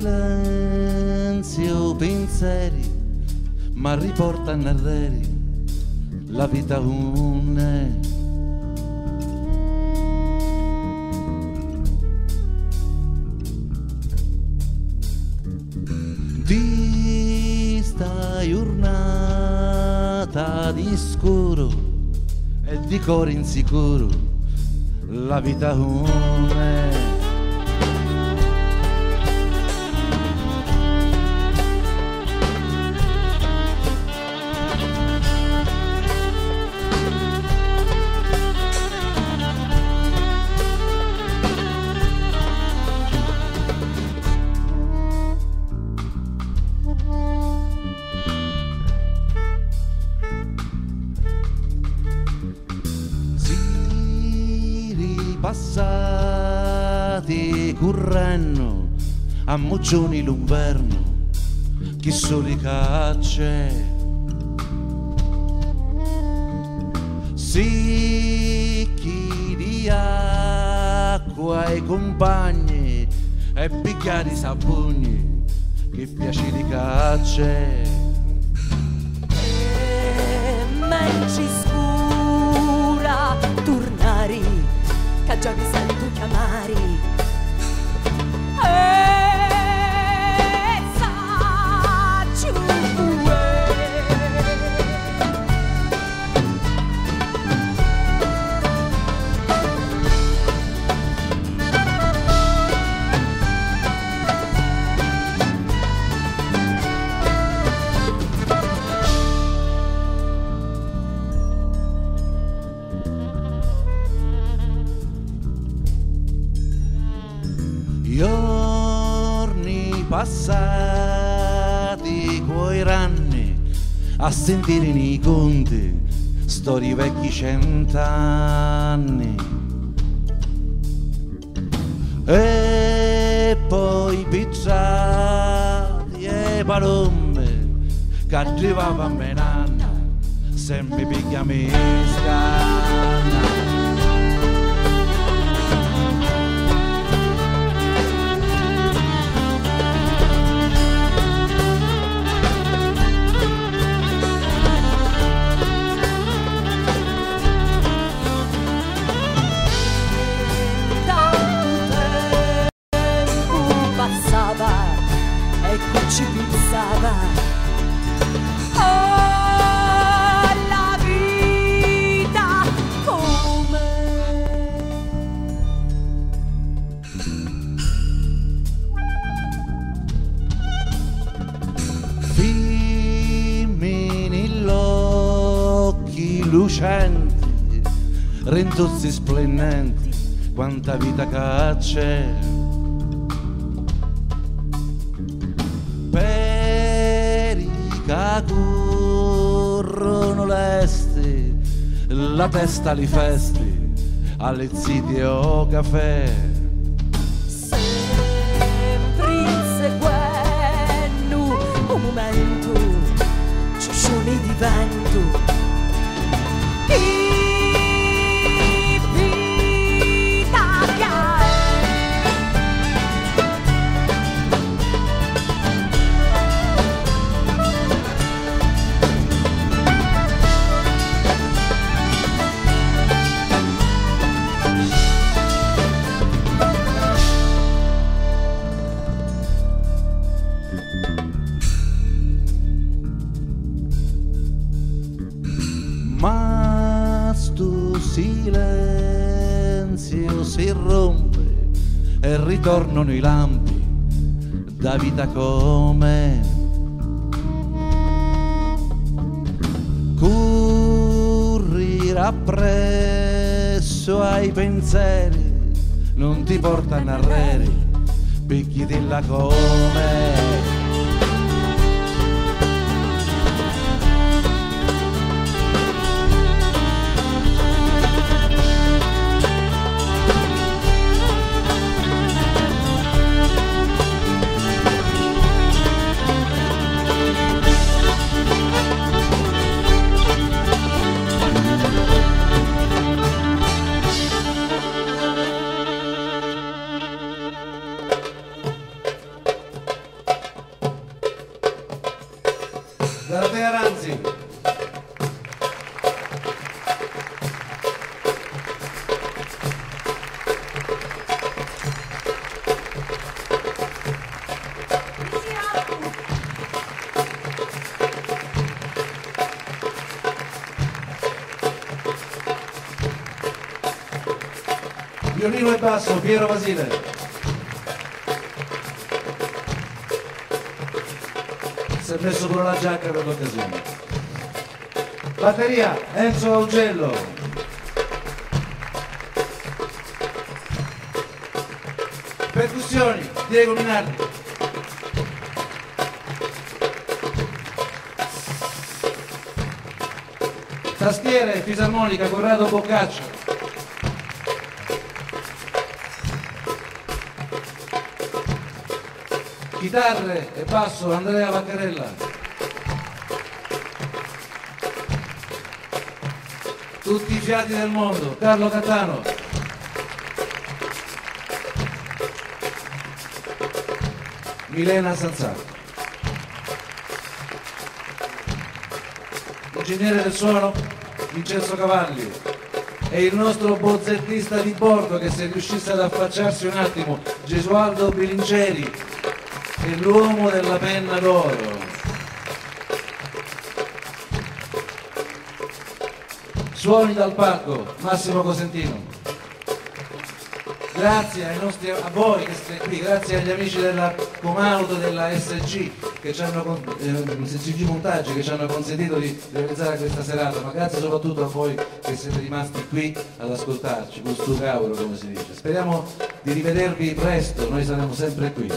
silenzio, pensieri, ma riportano arreri la vita une. Di sta giornata di scuro e di cuore insicuro la vita une. Passati correndo a moccioni l'inverno, chi soli cacce sicchi di acqua e compagni e bicchieri sapugni, che piace di cacce e menci scura tornari che già vi sento chiamare e saccio giorni passati coi ranni a sentire nei conti storie vecchi 100 anni e poi pizzati e palombe che arrivava a menanna sempre picchiami scanna. Ci pensava oh, la vita come femmini l'occhi lucenti rentozzi splendenti quanta vita che c'è. Corrono lesti, la testa li festi, alle ziti o caffè. Sempre inseguendo un momento, ciuscioni di vento. Ma sto silenzio si rompe e ritornano i lampi da vita come correre appresso ai pensieri non ti portano arreri picchi della come. Galatea Ranzi. Violino e basso, Piero Basile. Si è messo pure la giacca per l'occasione. Batteria, Enzo Augello. Percussioni, Diego Minardi. Tastiere, fisarmonica, Corrado Boccaccio. Chitarre e basso, Andrea Vaccarella. Tutti i fiati del mondo, Carlo Catano. Milena Sanzato. Ingegnere del suono, Vincenzo Cavalli. E il nostro bozzettista di bordo che, se riuscisse ad affacciarsi un attimo, Gesualdo Bilinceri, è l'uomo della penna d'oro. Suoni dal palco, Massimo Cosentino. Grazie a voi che siete qui, grazie agli amici della Comauto, della SG, SG Montaggi, che ci hanno consentito di realizzare questa serata, ma grazie soprattutto a voi che siete rimasti qui ad ascoltarci, con stu cavolo, come si dice. Speriamo di rivedervi presto, noi saremo sempre qui.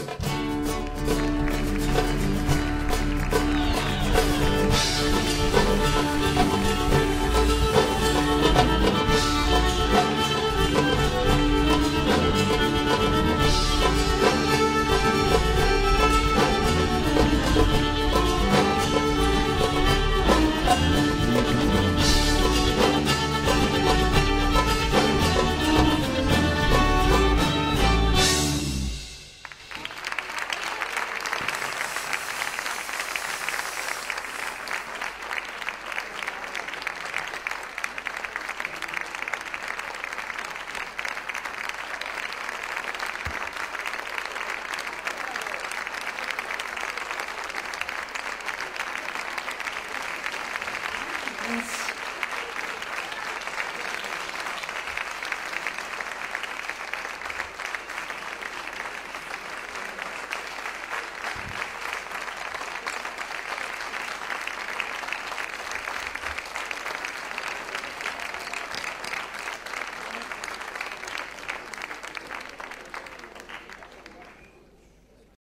Yes.